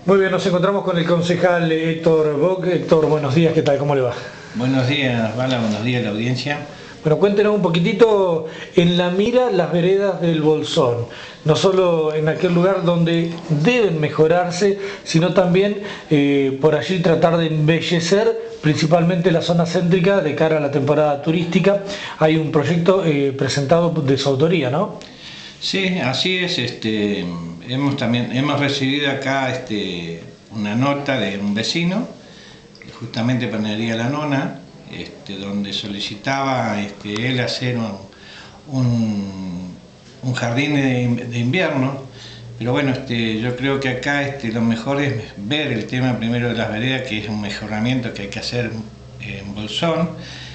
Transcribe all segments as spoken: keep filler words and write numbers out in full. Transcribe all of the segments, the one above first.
Muy bien, nos encontramos con el concejal Héctor Bock. Héctor, buenos días, ¿qué tal? ¿Cómo le va? Buenos días, Bala, buenos días a la audiencia. Bueno, cuéntenos un poquitito en la mira las veredas del Bolsón, no solo en aquel lugar donde deben mejorarse, sino también eh, por allí tratar de embellecer principalmente la zona céntrica de cara a la temporada turística. Hay un proyecto eh, presentado de su autoría, ¿no? Sí, así es. Este, hemos también hemos recibido acá este, una nota de un vecino, justamente Panadería La Nona, este, donde solicitaba este, él hacer un, un, un jardín de, de invierno. Pero bueno, este, yo creo que acá este, lo mejor es ver el tema primero de las veredas, que es un mejoramiento que hay que hacer en Bolsón.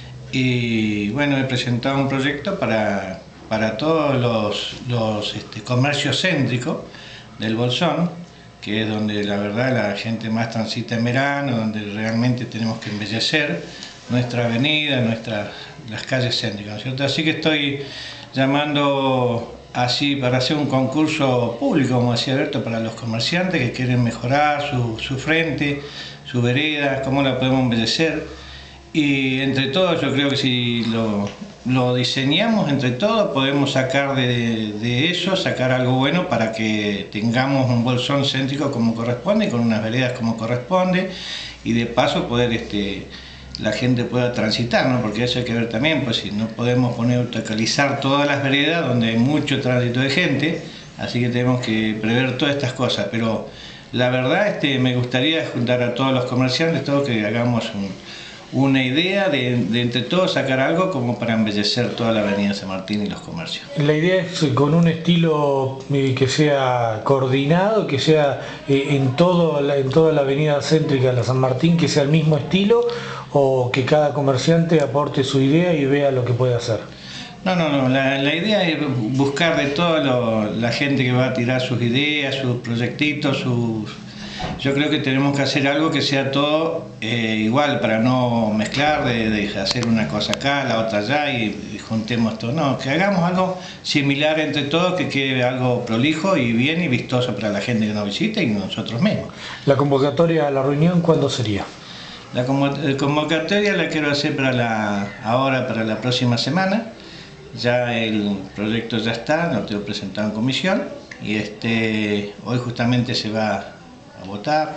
Y bueno, he presentado un proyecto para, para todos los, los este, comercios céntricos del Bolsón, que es donde la verdad la gente más transita en verano, donde realmente tenemos que embellecer nuestra avenida, nuestras, las calles céntricas, ¿no es cierto? Así que estoy llamando así para hacer un concurso público, como decía Alberto, para los comerciantes que quieren mejorar su, su frente, su vereda, cómo la podemos embellecer. Y entre todos yo creo que si lo, lo diseñamos entre todos podemos sacar de, de eso, sacar algo bueno para que tengamos un Bolsón céntrico como corresponde, con unas veredas como corresponde, y de paso poder este, la gente pueda transitar, ¿no? Porque eso hay que ver también, pues si no podemos poner autocalizar todas las veredas donde hay mucho tránsito de gente, así que tenemos que prever todas estas cosas. Pero la verdad este, me gustaría juntar a todos los comerciantes, todos que hagamos un una idea de, de entre todos sacar algo como para embellecer toda la avenida San Martín y los comercios. La idea es con un estilo eh, que sea coordinado, que sea eh, en, todo la, en toda la avenida céntrica de la San Martín, que sea el mismo estilo, o que cada comerciante aporte su idea y vea lo que puede hacer. No, no, no, la, la idea es buscar de toda la gente que va a tirar sus ideas, sus proyectitos, sus... Yo creo que tenemos que hacer algo que sea todo eh, igual, para no mezclar, de, de hacer una cosa acá, la otra allá y, y juntemos todo. No, que hagamos algo similar entre todos, que quede algo prolijo y bien y vistoso para la gente que nos visita y nosotros mismos. ¿La convocatoria a la reunión cuándo sería? La convocatoria la quiero hacer para la, ahora, para la próxima semana. Ya el proyecto ya está, lo tengo presentado en comisión y este, hoy justamente se va a votar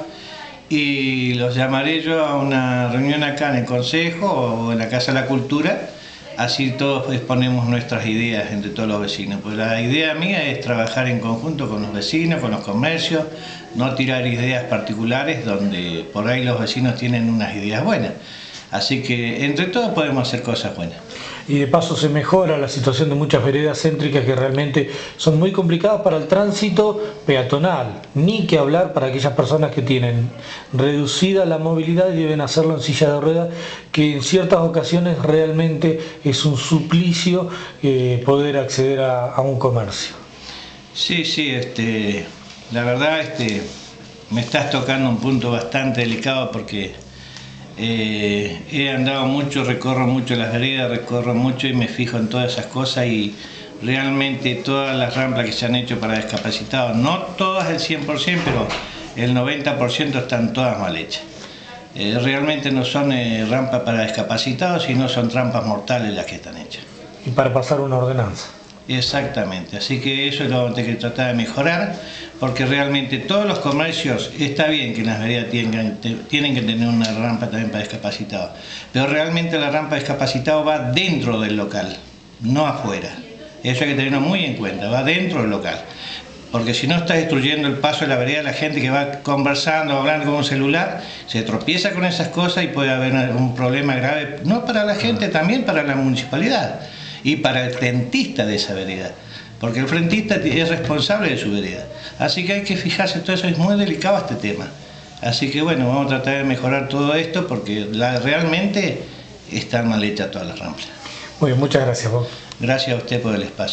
y los llamaré yo a una reunión acá en el Consejo o en la Casa de la Cultura, así todos exponemos nuestras ideas entre todos los vecinos. Pues la idea mía es trabajar en conjunto con los vecinos, con los comercios, no tirar ideas particulares donde por ahí los vecinos tienen unas ideas buenas. Así que entre todos podemos hacer cosas buenas. Y de paso se mejora la situación de muchas veredas céntricas que realmente son muy complicadas para el tránsito peatonal, ni que hablar para aquellas personas que tienen reducida la movilidad y deben hacerlo en silla de ruedas, que en ciertas ocasiones realmente es un suplicio eh, poder acceder a, a un comercio. Sí, sí, este, la verdad este, me estás tocando un punto bastante delicado porque Eh, he andado mucho, recorro mucho las veredas, recorro mucho y me fijo en todas esas cosas y realmente todas las rampas que se han hecho para discapacitados, no todas el cien por ciento, pero el noventa por ciento están todas mal hechas. Eh, realmente no son eh, rampas para discapacitados, sino son trampas mortales las que están hechas. Y para pasar una ordenanza. Exactamente, así que eso es lo que hay que tratar de mejorar, porque realmente todos los comercios, está bien que las veredas tienen, tienen que tener una rampa también para discapacitados, pero realmente la rampa de discapacitados va dentro del local, no afuera. Eso hay que tenerlo muy en cuenta, va dentro del local, porque si no está destruyendo el paso de la vereda, la gente que va conversando, hablando con un celular, se tropieza con esas cosas y puede haber un problema grave, no para la gente, también para la municipalidad y para el frentista de esa vereda, porque el frentista es responsable de su vereda. Así que hay que fijarse, todo eso es muy delicado este tema. Así que bueno, vamos a tratar de mejorar todo esto porque la, realmente están mal hechas todas las rampas. Muy bien, muchas gracias, Bob. Gracias a usted por el espacio.